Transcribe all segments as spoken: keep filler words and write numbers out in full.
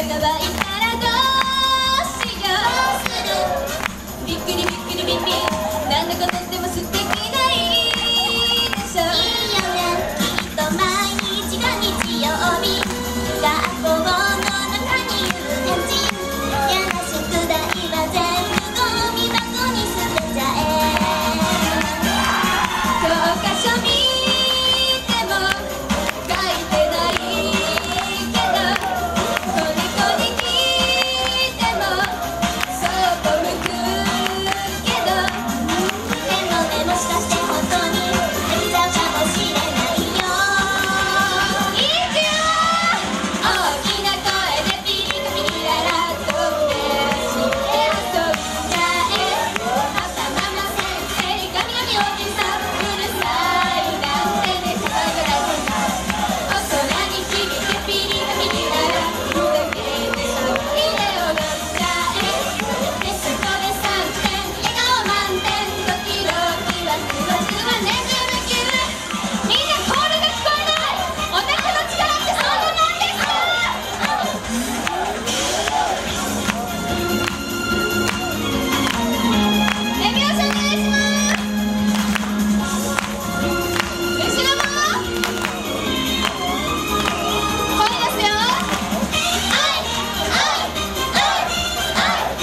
乾いたらどうしよう。びっくりびっくりびっくり、なんだことっても素敵ないでしょ。いいよね、きっと毎日が日曜日。学校の中に遊園地、やら宿題は全部ゴミ箱に捨てちゃえ。教科書見ても書いてないけど、子猫に聞いてもそっと向くけど、でもね、もしかして本当にできちゃうかもしれないよ。いくよ、大きな声でピリカピリララとってして遊んじゃえ。パパママ先生ガミガミおじさんうるさいなんてね、騒がないでさ。お空に響けピリカピリララ、ふざけて騒いで踊っちゃえ。テストでさんてん笑顔満点、ドキドキワクワクはねじむきゅう。みんなコールが聞こえない。お腹の力ってそんなもんですか。手拍子お願いします。後ろも声ですよ。あいあいあいあ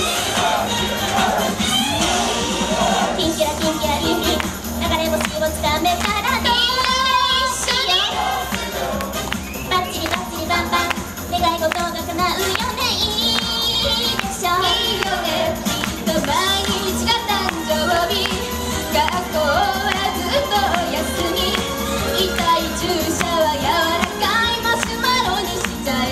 い。キンキラキンキラキンキン、流れ星をつかめたらどうしよう。バッチリバッチリバンバン、願い事が叶うよね。いいでしょ。いいよね、きっと毎日が誕生日。学校はずっとお休み。痛い注射は柔らかいマシュマロにしちゃえ。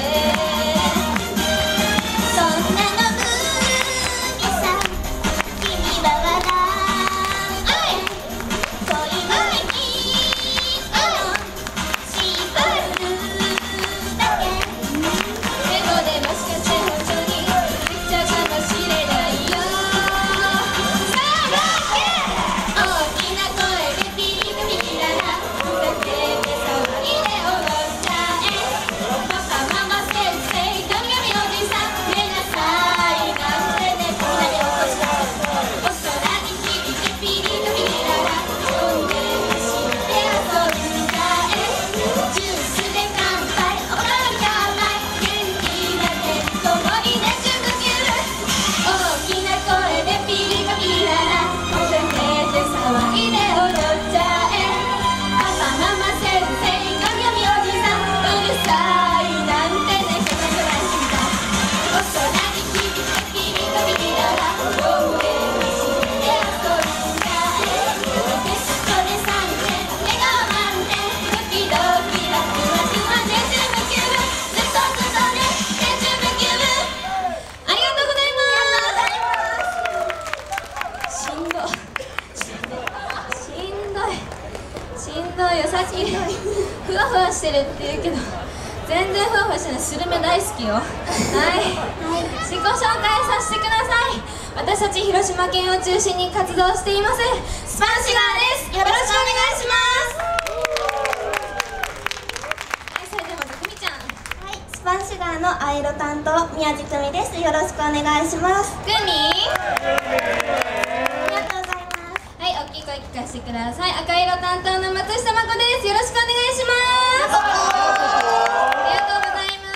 そんなの無理さ、君は笑って恋のにを縛るだけ。でもね、もしかして本当にできちゃうかもしれないよ。さあロック、大きな声でピリカピリララ、ふざけて騒いで踊っちゃえ。パパママ先生ガミガミおじさん寝なさいなんてね、みんなで起こした。お空に響けピリカピリララ、飛んで走って遊んじゃえ。ジュースで乾杯、おかわり乾杯、元気なてんこ盛りでジュブキュー。大きな声でピリカピリララ、ふざけて騒いで踊っちゃえ。パパママ先生ガミガミおじさんうるさいなんてね、ふざけないしみたい。お空に響けピリカピリララ、飛んで走って遊んじゃえ。テストでさんてん笑顔満点、ドキドキワクワクはねじむきゅう。ずっとずっとねねじむきゅう。ありがとうございます。しんどしんどいしんどいよ。さっきふわふわしてるって言うけど全然ふわふわしてない。スルメ大好きよ。はい、自己紹介させてください。私たち広島県を中心に活動していますスパンシガーです。よろしくお願いします。はい、それではまずくみちゃん。 はい、スパンシュガーのアイロ担当宮地久美です。よろしくお願いします。 くみ。 ありがとうございます。 はい、大きい声聞かせてください。赤色担当の松下真子です。よろしくお願いします。ありがとうございます。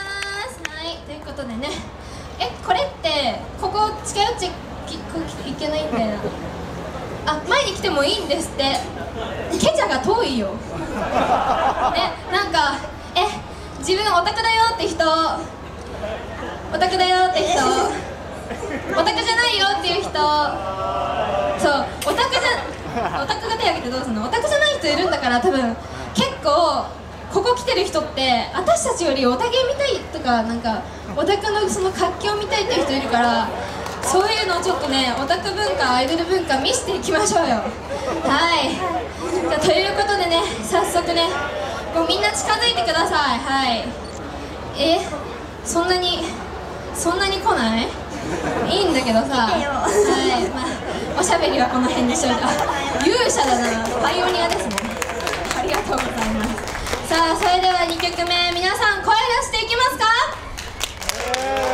はい、ということでね、え、これってここ近寄っちゃいけないみたいな。あ、前に来てもいいんですって。ケチャが遠いよ。ね、なんか、え、自分オタクだよって人、オタクだよって人、オタクじゃないよっていう人、そう、オタクじゃ、オタクが手挙げてどうすんの？オタクじゃない人いるんだから、多分結構ここ来てる人って私たちよりオタゲ見たいとか、なんかオタクのその活気を見たいっていう人いるから、そういうのをちょっとね、オタク文化、アイドル文化見せていきましょうよ。はい、じゃあということでね、早速ね、もうみんな近づいてください。はい、え、そんなにそんなに来ない？いいんだけどさ、はい、まあ、おしゃべりはこの辺にしといた。勇者だな、パイオニアですね。ありがとうございます。さあ、それではにきょくめ、皆さん声出していきますか？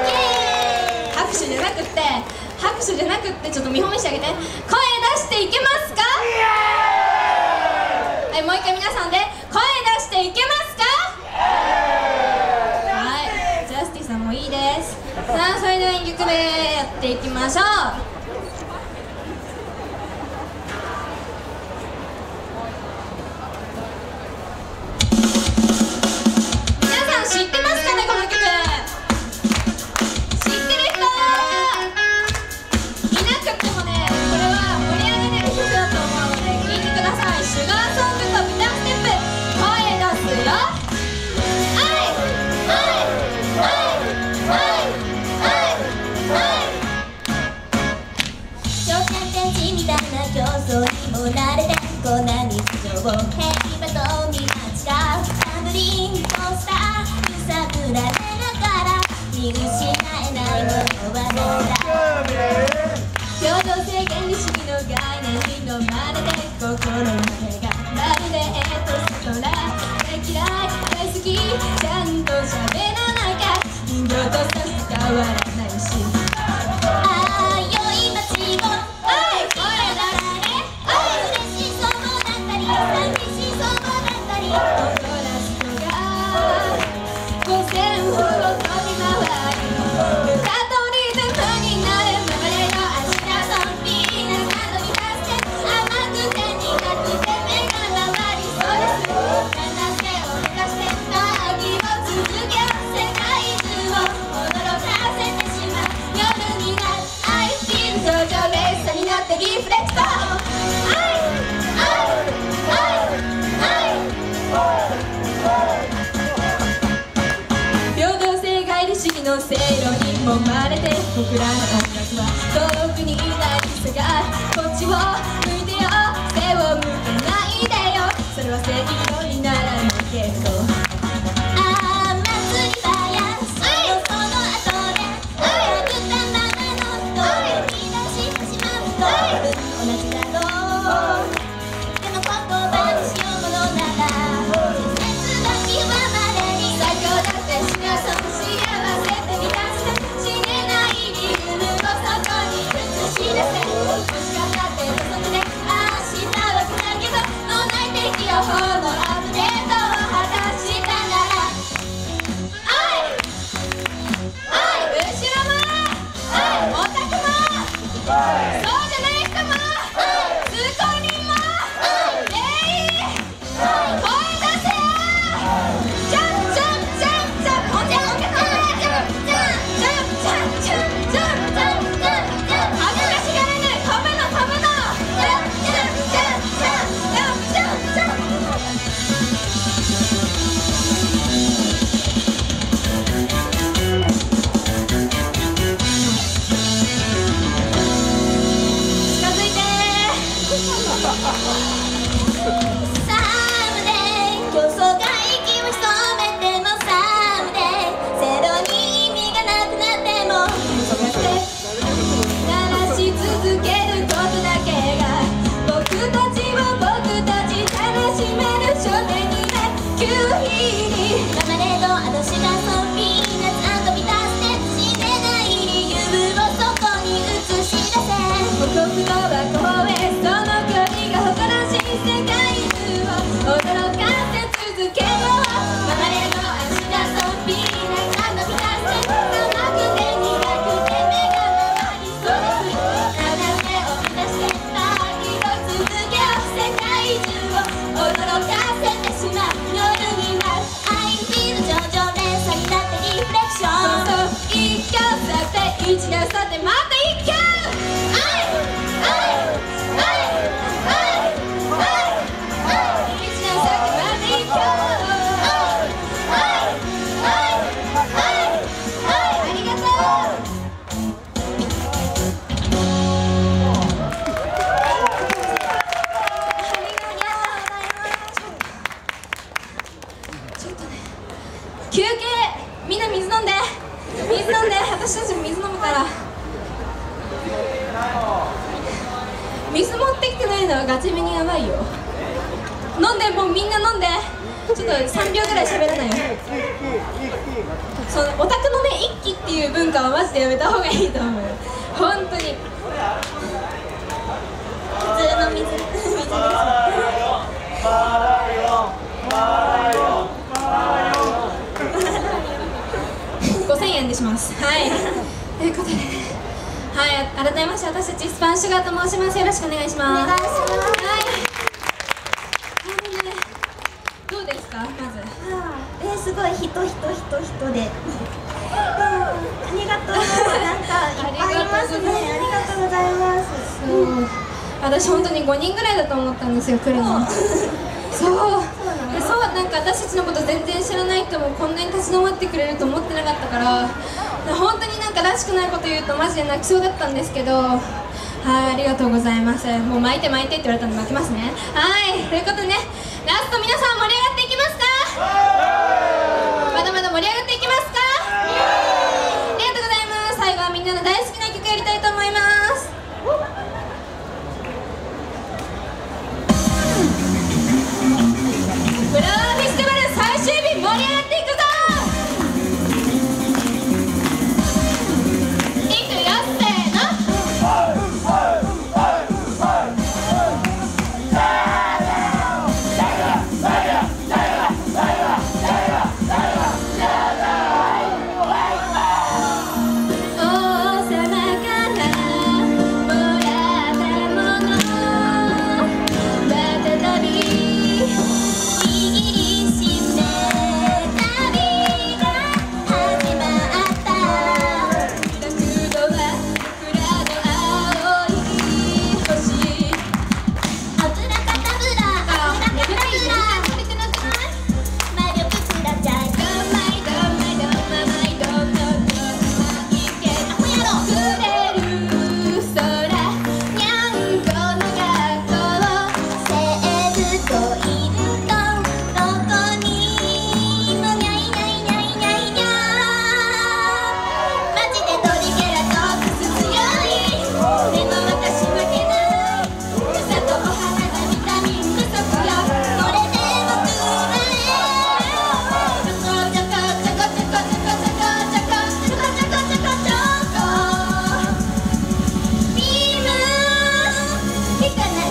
手じゃなくってちょっと見本見してあげて。声出していけますか？はい、もう一回皆さんで声出していけますか？はい、ジャスティさんもいいです。さあ、それではいっきょくめやっていきましょう。知ってますかね、この曲。知ってる人いなくてもね、これは盛り上げてる曲だと思うので聴いてください。シュガーソングとビターステップ、声出すよ。はいはいはいはいはい挑戦天地みたいな競争にも慣れてこんな日常を平和と見間違うタンブリンコースター揺さぶられながら見失えないものはなんだ。 平等性原理主義の概念に飲まれて心の目がまるでエトストラ大嫌い大好きちゃんと喋らなきゃ人形とさ変わらないしああ良い街をはい声出してはい嬉しそうもなったり寂しそうもなったり踊らすのが五線譜を飛び回り歌とリズムになるままでの足がゾンビな感動に達して甘くて苦くて目が回りそうです七瀬を目指して凪を続け世界中を驚かせてしまう夜になる I feel 頂上列車になってリフレクト平等性概理主義の正論に揉まれて僕らの音楽は遠くにいないさがこっちを向いてよ背を向けないでよそれは正義にならないけどあー祭り場やそのその後で親ぶったままの人に出してしまうと同じだろうでも言葉にしようものなら季節が極まれに最高だってしなそう幸せって満たして死ねない理由をそこに映し出せもしかしたって遅くて明日は来たけど脳内的予報のアップデートを果たしたならはいはい後ろもはいオタクもそうじゃない人も通行人も全員声出せよジャンジャンジャンジャン音楽音楽音楽ジャンジャンジャンジャンジャンジャンジャンジャン恥ずかしがらない飛ぶの飛ぶのジャンジャンジャンジャンジャンジャンジャン近づいてサムデイ競争が息を潜めてもサムデイゼロに意味がなくなっても鳴らし続けることだけが僕たちを僕たち楽しめる少年になる急にママレードアドシュガーソンピーナッツ&ビターステップ死ねない理由をそこに映し出せ僕のは公園その距離が誇らしい世界中を驚かせ続けようママレードアドシュガーソンピーナッツ&ビターステップ甘くて苦くて目が回りそうです七瀬を目指して凪を続けよう世界中を驚かせてしまう夜になる I feel 頂上連鎖になってリフレクションそうそう一挙去って一年去ってまた一挙休憩みんな水飲んで水飲んで私たちも水飲むから水持ってきてないのはガチめにやばいよ飲んでもうみんな飲んでちょっとさんびょうぐらい喋らないよそのオタクのね一気っていう文化はマジでやめた方がいいと思うよ本当に普通の水水です。 ごせんえんでします。はい。ということで、はい、改めまして私たちスパンシュガーと申します。よろしくお願いします。 お願いします。 はい。どうですか、まず。 えー、すごい人人人人で。ありがとう。なんかいっぱいいますね。ありがとうございます。 そう。私本当にごにんぐらいだと思ったんですよ、来るの。そうでそうなんか私たちのこと全然知らない人もこんなに立ち止まってくれると思ってなかったから、本当になんからしくないこと言うとマジで泣きそうだったんですけど、はい、ありがとうございます。もう巻いて巻いてって言われたんで巻きますね。はい、ということでね、ラスト皆さん盛り上がっていきますか？まだまだ盛り上がっていきますか？ありがとうございます。最後はみんなの大好きな曲やりたいと思います。フラワーフェスティバル最終日盛り上がっていくぞ。いくよ、せーの。王様からもらったもの、再び握りしめ旅が始まった。角度は桜の青い星。 アブラカタブラアブラカタブラこれってなくない？ 魔力プラチャイどんまいどんまいどんままいどんどんどんまいけアホやろくれる空にゃんこの学校。 生物といるとどこにもにゃいにゃいにゃいにゃいにゃマジでトリケラトプス強い。でも私負けない。草とお花がビタミン不足よ。これでもくらえちょこちょこちょこちょこちょこちょこちょこちょこちょこちょこちょこビーム引かない。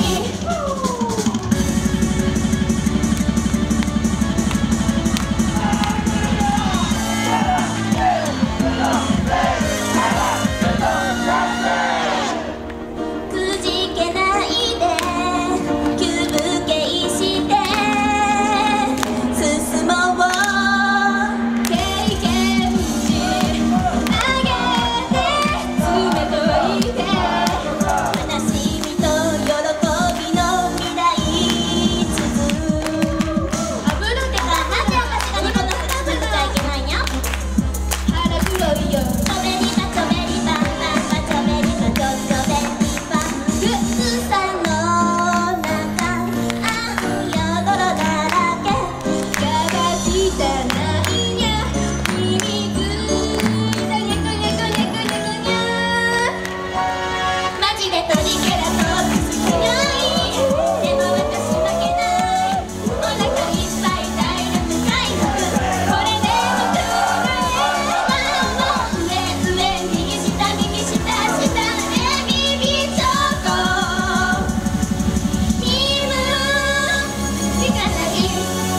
くじけないで休憩して進もう。 経験値上げて詰めといて。 悲しみと喜びの未来続く。 あぶるってあ、なんで私がニコのフラフルちゃいけないんや。 腹黒いよ。 ちょべりばちょべりばばばちょべりばちょちょべりば草の中あんよ泥だらけ。 がが汚いにゃ秘密だにゃくにゃくにゃくにゃくにゃ。 マジでトリケラトプス強い。でも私負けない。お腹いっぱい体力回復。これでもくらえ上上右下右下下でビビチョコビーム引かない。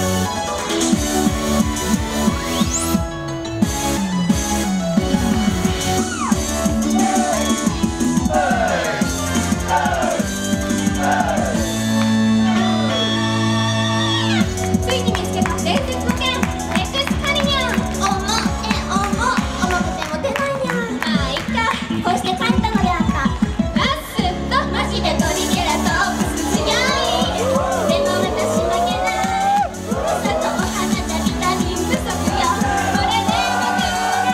ついに見つけた伝説の剣エクスカリニャン。 重え重重くても出ないにゃん。 まあいっか。 こうして帰ったのであった。 ラッスとマジでトリケラトプス強い。でも私負けない。草とお花じゃビタミン不足よ。これでもくれ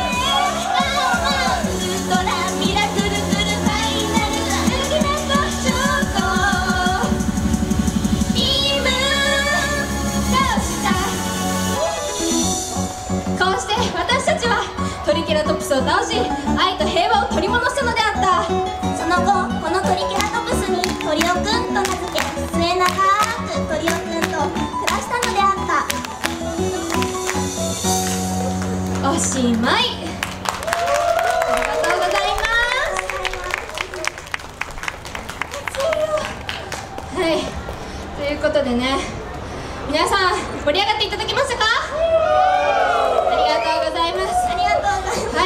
ウルトラミラクルクルファイナルアルギナコショートビーム倒した。 こうして私たちはトリケラトプスを倒し愛と平和を取り戻したのであった。 その後このトリケラトプスにトリオくんと名付け末永くトリオくんと暮らしたのであった。 おしまい。ありがとうございます。 ことでね、皆さん盛り上がっていただけましたか？ありがとうございます。 ありがとうございます。 はい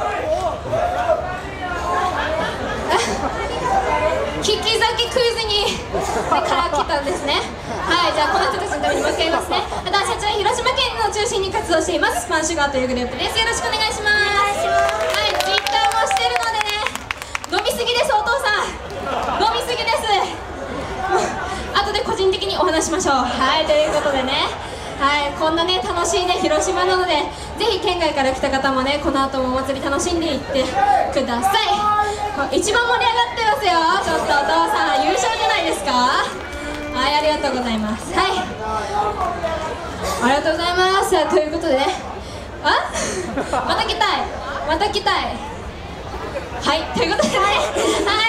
聞き酒クイズにから来たんですね。はい、じゃあこの人たちのためにもう一回言いますね。私たちは広島県を中心に活動しています、スパンシュガーというグループです。よろしくお願いします。はい、ツイッターもしてるのでね、飲みすぎです、お父さん飲みすぎです。後で個人的にお話しましょう。はい、ということでね、はい、こんなね楽しいね広島なので、ぜひ県外から来た方もねこの後もお祭り楽しんでいってください。一番盛り上がってますよ。ちょっとお父さん優勝じゃないですか。はい、ありがとうございます。はい、ありがとうございます。ということでね、あまた来たいまた来たいはい、ということでね、はい、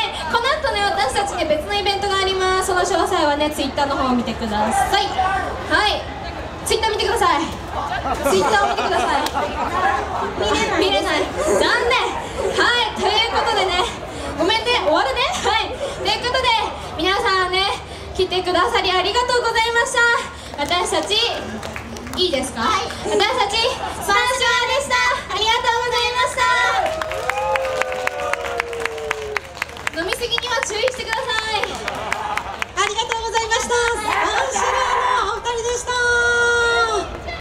この後ね私たちね別のイベントがあります。その詳細はねツイッターの方を見てください。はい、ツイッター見てください。ツイッターを見てください。見れない残念。はい、ということでね、ごめんね、終わるね。はい、ということで皆さんね来てくださりありがとうございました。私たちいいですか、はい、私たちスパ